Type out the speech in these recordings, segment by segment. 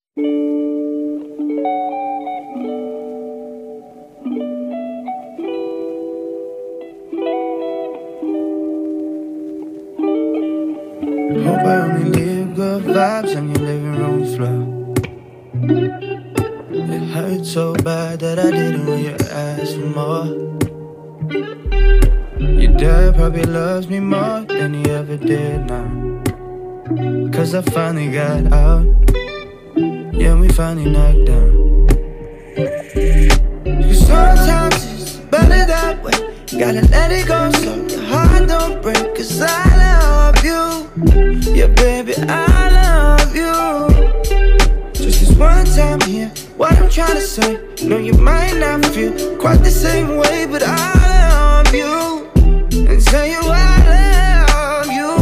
Hope I only leave good vibes on your living room floor. It hurt so bad that I didn't when you asked for more. Your dad probably loves me more than he ever did now, 'cause I finally got out. Yeah, we finally knocked down. 'Cause sometimes it's better that way. Gotta let it go so your heart don't break. 'Cause I love you, yeah baby, I love you. Just this one time here, what I'm trying to say. No, you might not feel quite the same way, but I love you and tell you I love you.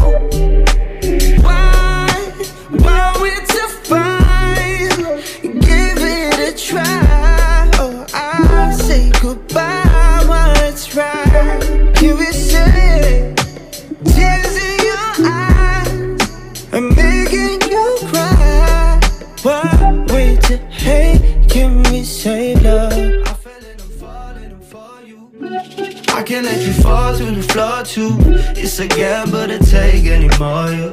Why we to fight? Give it a try. Oh, I say goodbye while it's right. Can we say tears in your eyes are making you cry? Why wait to hate? Can we save love? I fell and I'm falling for you. I can't let you fall to the floor too. It's a gamble to take anymore, you.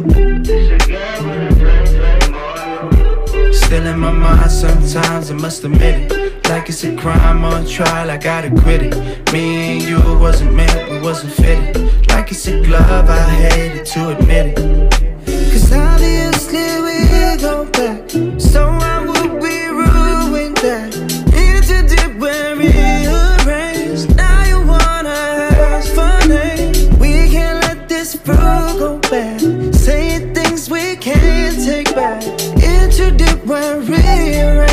Still in my mind sometimes, I must admit it. Like it's a crime on trial, I gotta quit it. Me and you wasn't meant, we wasn't fitted. Like it's a glove, I hated to admit it. 'Cause obviously we go back, so why would we ruin that? Into deep when rearranged. Now you wanna ask for names. We can't let this fruit go bad. Saying things we can't take back. Into deep when rearranged.